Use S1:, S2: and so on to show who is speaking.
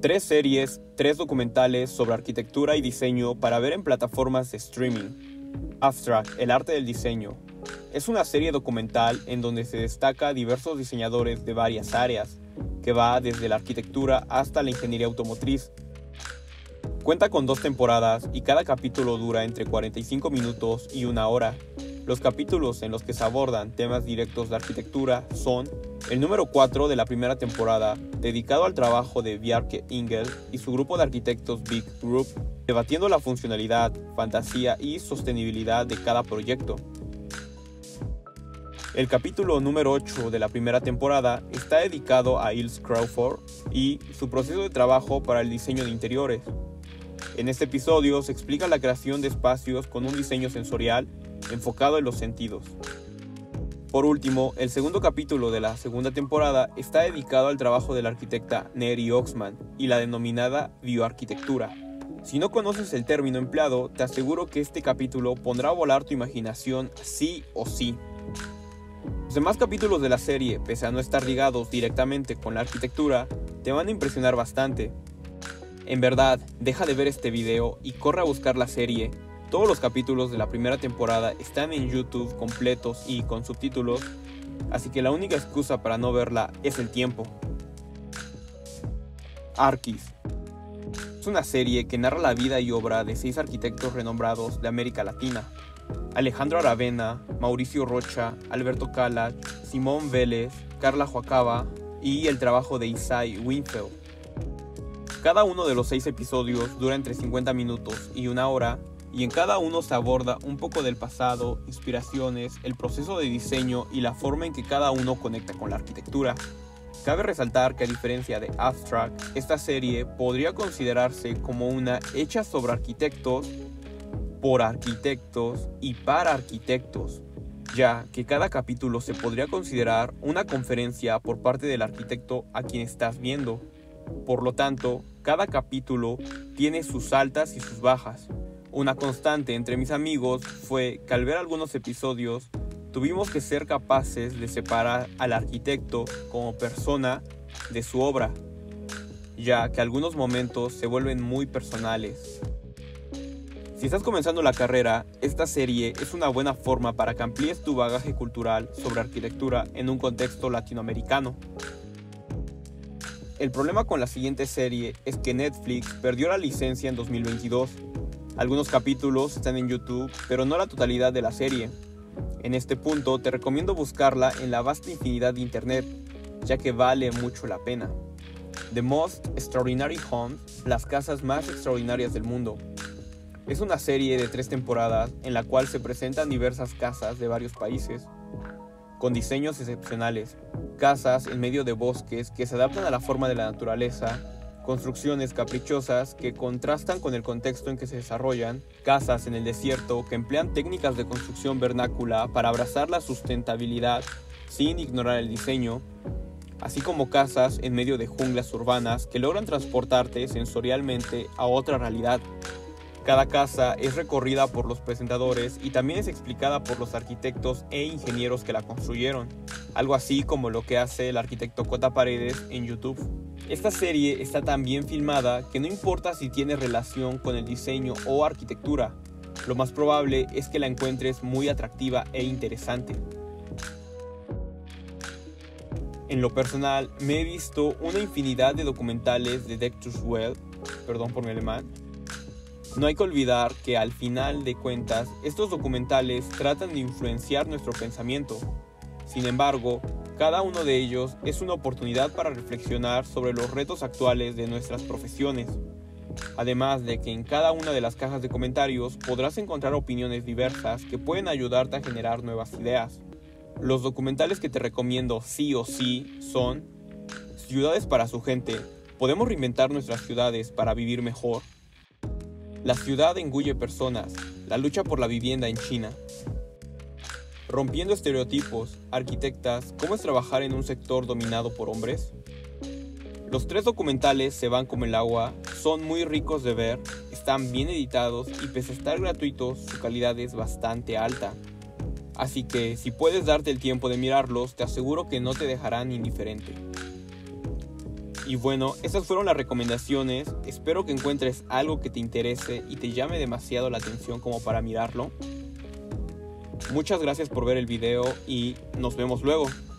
S1: 3 series, 3 documentales sobre arquitectura y diseño para ver en plataformas de streaming. Abstract, el arte del diseño. Es una serie documental en donde se destaca a diversos diseñadores de varias áreas, que va desde la arquitectura hasta la ingeniería automotriz. Cuenta con 2 temporadas y cada capítulo dura entre 45 minutos y 1 hora. Los capítulos en los que se abordan temas directos de arquitectura son el número 4 de la primera temporada, dedicado al trabajo de Bjarke Ingels y su grupo de arquitectos Big Group, debatiendo la funcionalidad, fantasía y sostenibilidad de cada proyecto. El capítulo número 8 de la primera temporada está dedicado a Ilse Crawford y su proceso de trabajo para el diseño de interiores. En este episodio se explica la creación de espacios con un diseño sensorial enfocado en los sentidos. Por último, el segundo capítulo de la segunda temporada está dedicado al trabajo de la arquitecta Neri Oxman y la denominada bioarquitectura. Si no conoces el término empleado, te aseguro que este capítulo pondrá a volar tu imaginación sí o sí. Los demás capítulos de la serie, pese a no estar ligados directamente con la arquitectura, te van a impresionar bastante. En verdad, deja de ver este video y corre a buscar la serie. Todos los capítulos de la primera temporada están en YouTube completos y con subtítulos, así que la única excusa para no verla es el tiempo. Arquis. Es una serie que narra la vida y obra de 6 arquitectos renombrados de América Latina. Alejandro Aravena, Mauricio Rocha, Alberto Cala, Simón Vélez, Carla Joacaba y el trabajo de Isai Winfeld. Cada uno de los 6 episodios dura entre 50 minutos y 1 hora, y en cada uno se aborda un poco del pasado, inspiraciones, el proceso de diseño y la forma en que cada uno conecta con la arquitectura. Cabe resaltar que a diferencia de Abstract, esta serie podría considerarse como una hecha sobre arquitectos, por arquitectos y para arquitectos, ya que cada capítulo se podría considerar una conferencia por parte del arquitecto a quien estás viendo. Por lo tanto, cada capítulo tiene sus altas y sus bajas. Una constante entre mis amigos fue que al ver algunos episodios tuvimos que ser capaces de separar al arquitecto como persona de su obra, ya que algunos momentos se vuelven muy personales. Si estás comenzando la carrera, esta serie es una buena forma para que amplíes tu bagaje cultural sobre arquitectura en un contexto latinoamericano. El problema con la siguiente serie es que Netflix perdió la licencia en 2022. Algunos capítulos están en YouTube, pero no la totalidad de la serie. En este punto te recomiendo buscarla en la vasta infinidad de internet, ya que vale mucho la pena. The Most Extraordinary Homes, las casas más extraordinarias del mundo. Es una serie de 3 temporadas en la cual se presentan diversas casas de varios países, con diseños excepcionales, casas en medio de bosques que se adaptan a la forma de la naturaleza, construcciones caprichosas que contrastan con el contexto en que se desarrollan, casas en el desierto que emplean técnicas de construcción vernácula para abrazar la sustentabilidad sin ignorar el diseño, así como casas en medio de junglas urbanas que logran transportarte sensorialmente a otra realidad. Cada casa es recorrida por los presentadores y también es explicada por los arquitectos e ingenieros que la construyeron, algo así como lo que hace el arquitecto Cota Paredes en YouTube. Esta serie está tan bien filmada que no importa si tiene relación con el diseño o arquitectura, lo más probable es que la encuentres muy atractiva e interesante. En lo personal, me he visto una infinidad de documentales de Dexter's Well, perdón por mi alemán. No hay que olvidar que al final de cuentas, estos documentales tratan de influenciar nuestro pensamiento. Sin embargo, cada uno de ellos es una oportunidad para reflexionar sobre los retos actuales de nuestras profesiones. Además de que en cada una de las cajas de comentarios podrás encontrar opiniones diversas que pueden ayudarte a generar nuevas ideas. Los documentales que te recomiendo sí o sí son Ciudades para su gente. ¿Podemos reinventar nuestras ciudades para vivir mejor? La ciudad engulle personas. La lucha por la vivienda en China. Rompiendo estereotipos, arquitectas, ¿cómo es trabajar en un sector dominado por hombres? Los 3 documentales se van como el agua, son muy ricos de ver, están bien editados y pese a estar gratuitos, su calidad es bastante alta. Así que si puedes darte el tiempo de mirarlos, te aseguro que no te dejarán indiferente. Y bueno, estas fueron las recomendaciones. Espero que encuentres algo que te interese y te llame demasiado la atención como para mirarlo. Muchas gracias por ver el video y nos vemos luego.